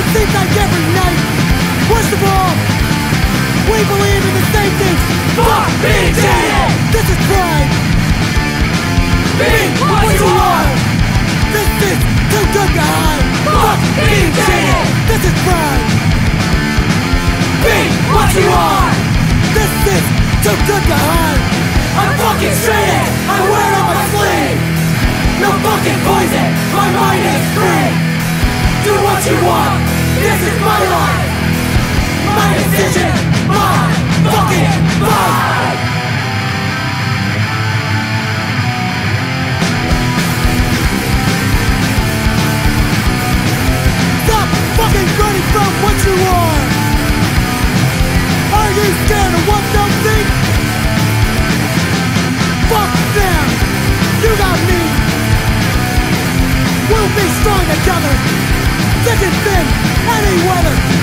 seems like every night. Worst of all, we believe in the same things. Fuck being jaded! This is pride. Be what you are! This is too good to hide. Fuck being jaded! This is pride. Be what you are! This is too good to hide. I'm fucking straight. I wear it on my sleeve. No fucking poison. My mind is free. Do what you want. This is my life. My decision. My fucking life. Stop fucking running from what you are. Are you scared of what they'll think? Fuck them. You got me. We'll be strong together. Thick and thin, any weather.